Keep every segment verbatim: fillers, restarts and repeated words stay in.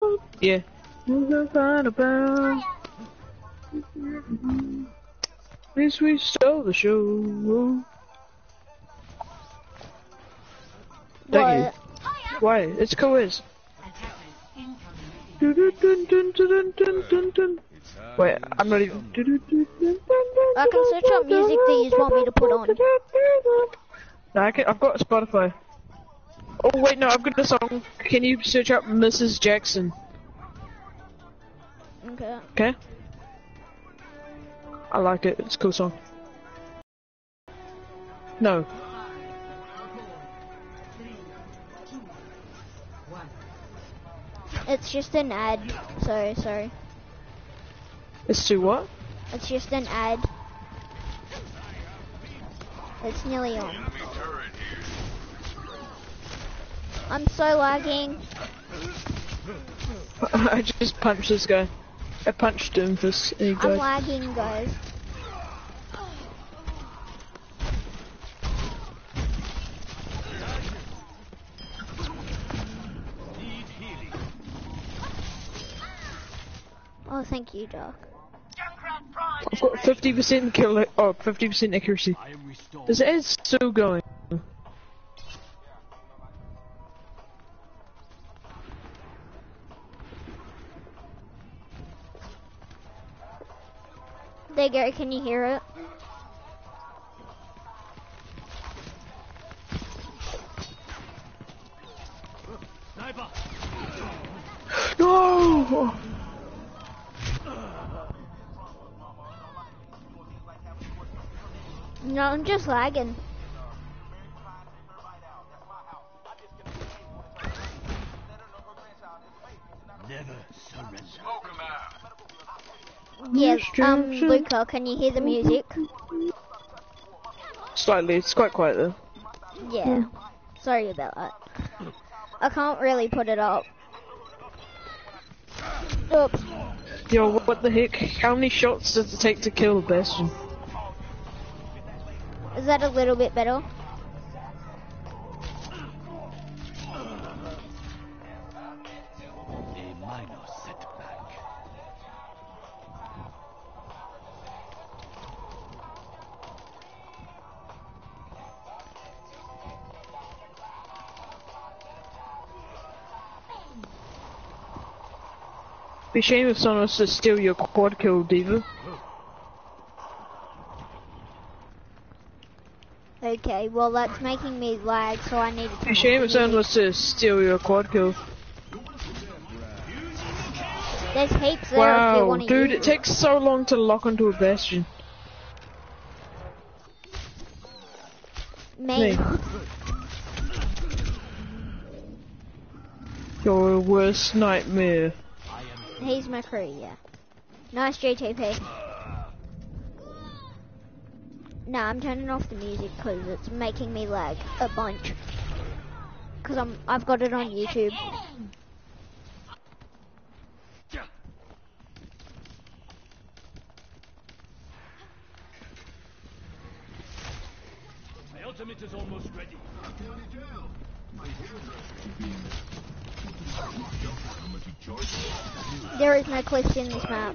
Yeah. Yes, we stole the show. Thank What? you. Why? It's quiz. Wait, I'm not even. I can search up music that you want me to put on. No, I can, I've got Spotify. Oh wait, no, I've got a song. Can you search up Missus Jackson? Okay. Okay. I like it. It's a cool song. No. It's just an ad. Sorry, sorry. It's to what? It's just an ad. It's nearly on. I'm so lagging. I just punched this guy. I punched him for s- he I'm died. lagging, guys. Oh, thank you, Doc. I've got fifty percent kill. Oh, fifty percent accuracy. This is still going. There you go, can you hear it? No! No, I'm just lagging. Never surrender. Yeah, um, Luca, can you hear the music? Slightly. It's quite quiet though. Yeah. Sorry about that. I can't really put it up. Oops. Yo, what the heck? How many shots does it take to kill a Bastion? Is that a little bit better? A minor setback. Be shame if someone was to steal your quad kill, Diva. Okay, well that's making me lag, so I need to turn Be off shame the if someone music. was to steal your quad kill. There's heaps there if you Wow, want to dude, use it takes so long to lock onto a Bastion. Me. Me. Your worst nightmare. He's my crew, yeah. Nice G T P. Nah, I'm turning off the music because it's making me lag a bunch. Because I'm, I've got it on YouTube. My ultimate is almost ready. There is no cliffs in this map.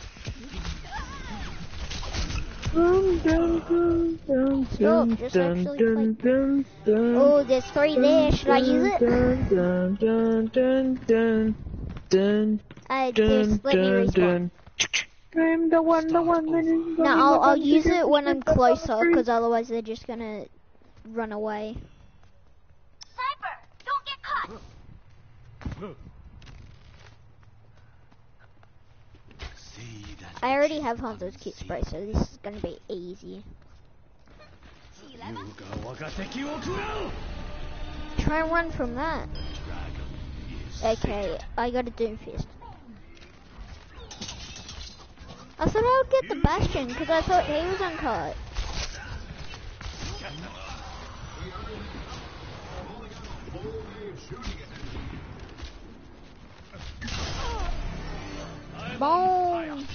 Stop, just actually click. Oh, there's three there. Should I use it? Uh, just let me respawn. I'm the one, the one that is. No, I'll, I'll use it when I'm closer, because otherwise they're just gonna run away. Sniper, don't get caught. See that I already have Hanzo's kit spray, so this is gonna be easy. Yuga Wagateki wo kurau! Try and run from that. Okay, I got a Doomfist. I thought I would get the Bastion, because I thought he was uncut. Boom!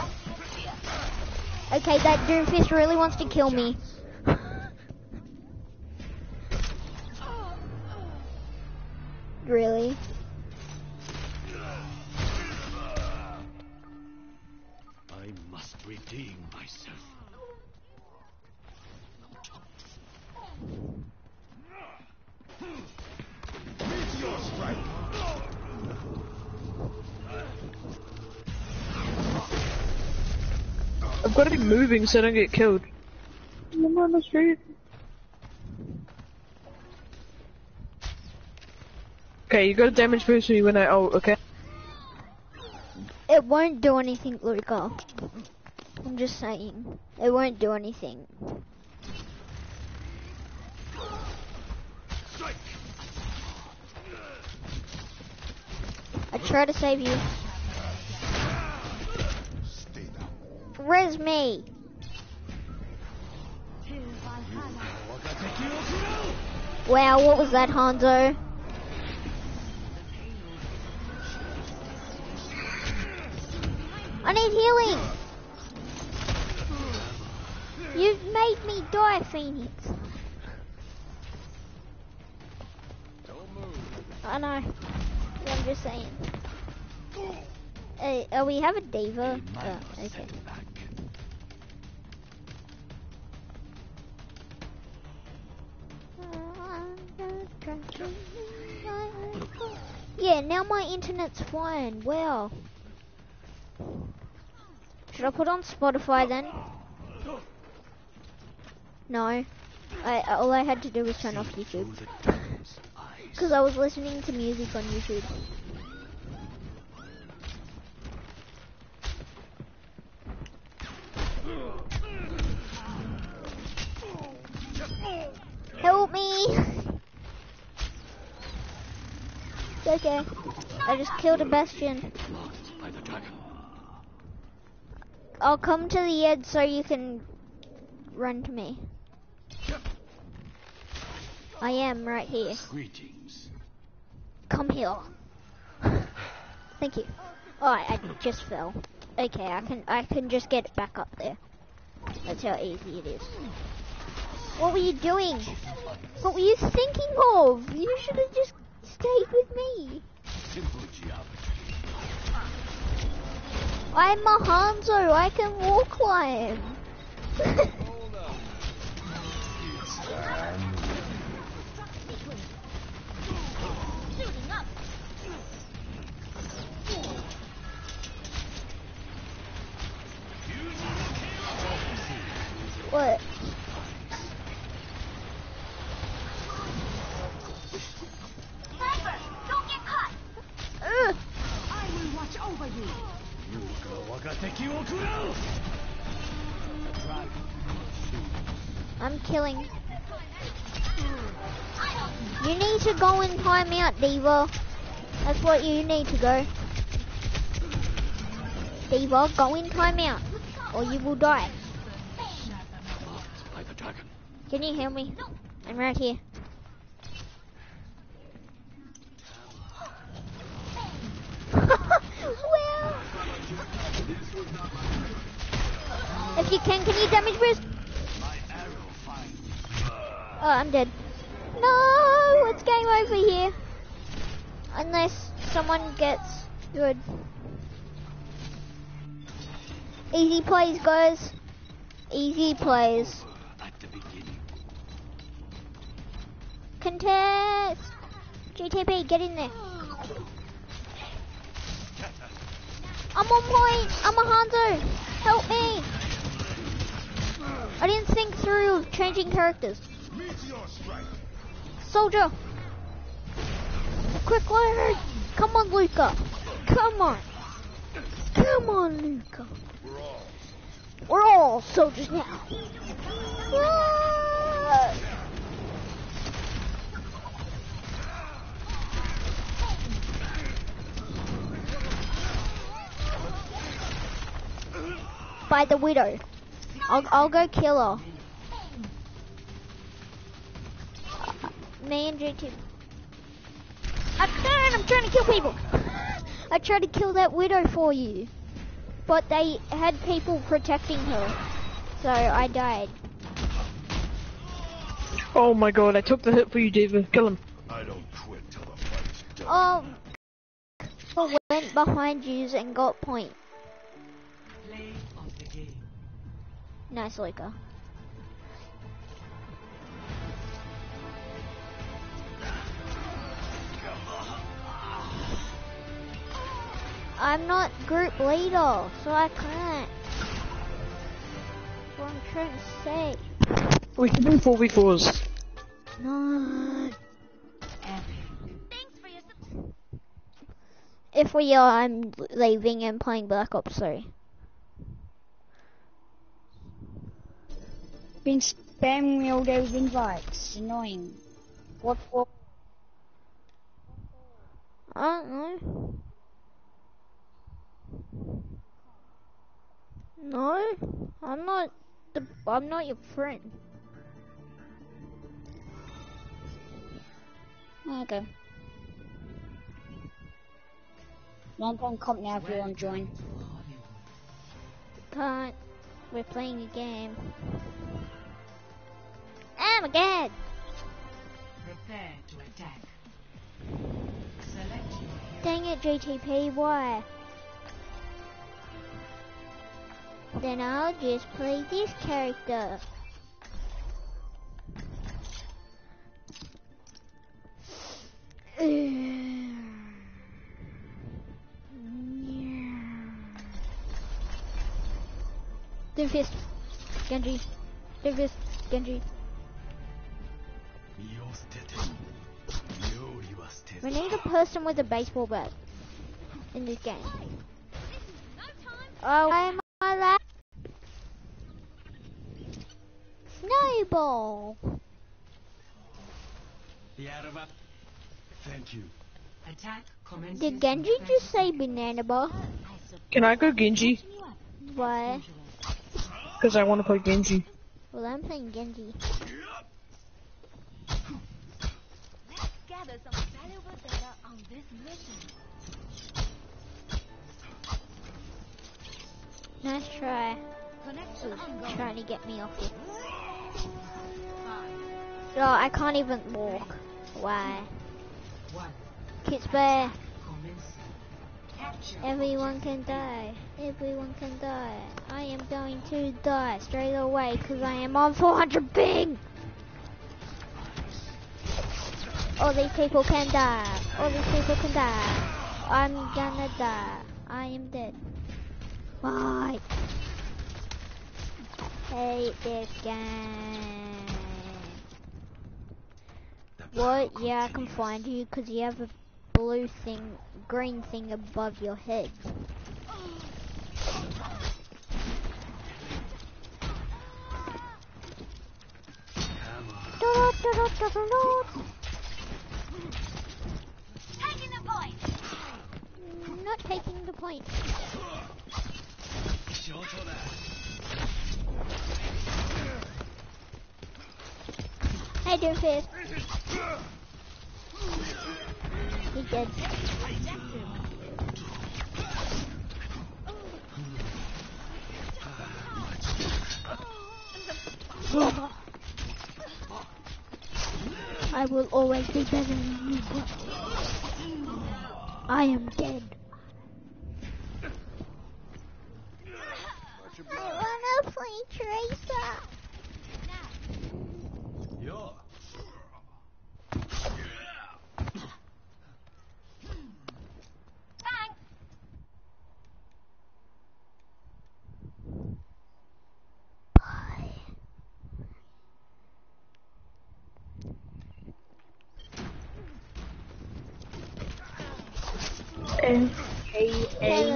Okay, that Doomfist really wants to kill me. Really? Seeing myself. Meteor strike. I've got to be moving so I don't get killed. I'm on the street. Okay, you got a damage boost when you win out. Oh, okay. It won't do anything, Luca. I'm just saying. It won't do anything. I try to save you. Res me. Wow, what was that, Hanzo? I need healing. You've made me die, Phoenix. I know. I'm just saying. Uh, oh, we have a diva. Oh, okay. Yeah, now my internet's fine. Wow. Should I put on Spotify then? No. I, all I had to do was turn off YouTube. Because I was listening to music on YouTube. Help me! Okay. I just killed a Bastion. I'll come to the edge so you can run to me. I am right here. Greetings. Come here. Thank you. Oh, I, I just fell. Okay, I can I can just get back up there. That's how easy it is. What were you doing? What were you thinking of? You should have just stayed with me. Simple geometry. I'm a Hanzo. I can wall climb. What? Sniper, don't get caught. Ugh. I will watch over you. I'm killing. You need to go in timeout, Diva. That's what you need to go. Diva, go in timeout, or you will die. Can you hear me? I'm right here. Well, if you can, can you damage boost? Oh, I'm dead. No, it's game over here. Unless someone gets good. Easy plays, guys. Easy plays. Contest! G T P, get in there. I'm on point! I'm a Hanzo! Help me! I didn't think through changing characters. Soldier! Quick word! Come on, Luca! Come on! Come on, Luca! We're all soldiers now! Yeah! By the widow. I'll I'll go kill her. Uh, me and J T. I'm trying, I'm trying to kill people. I tried to kill that widow for you, but they had people protecting her, so I died. Oh my god, I took the hit for you, Diva. Kill him. I don't quit till the fight's done. Oh, I went behind you and got point. Play of the game. Nice, Luca. I'm not group leader, so I can't. That's what I'm trying to say. We can do four v fours. No. Thanks for your support. If we are, I'm leaving and playing Black Ops three. Been spamming me all day with invites. Annoying. What for? I don't know. No, I'm not the. I'm not your friend. Okay. One point comp now if you want to join. Can't. We're playing a game. Oh my god! Prepare to attack. Select your hero. Dang it, J T P, why? Then I'll just play this character. Doomfist, Genji, Doomfist, Genji. We need a person with a baseball bat in this game. Oh, why am I la- Snowball. Thank you. Attack commences. Did Genji just say banana bar? Can I go Genji? Why? Because I want to play Genji. Well, I'm playing Genji. Gather some valuable data on this mission. Nice try. Connection ongoing. Trying to get me off here. Oh, I can't even walk. Why? One. Kids bear. Commence. Capture. Everyone can die. Everyone can die. I am going to die straight away because I am on four hundred ping. All these people can die. All these people can die. I'm gonna die. I am dead. Why? Hate this game. What? Yeah, I can find you because you have a blue thing, green thing above your head. Taking the point. Not taking the point. Hey, Doomfist. He's dead. I will always be better than you. I am dead. I wanna play Tracer. Yeah. Thanks. N K A.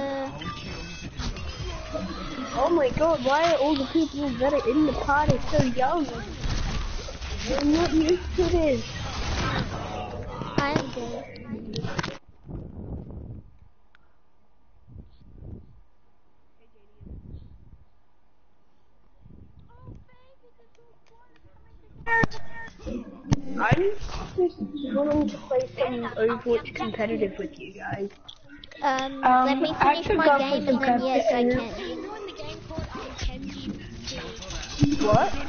Oh my god, why are all the people that are in the party so young? I'm not used to this. I'm dead. I'm just wanting to play some Overwatch competitive with you guys. Um, Um, let me I finish could my go game for and then yes, I competitive. can. What?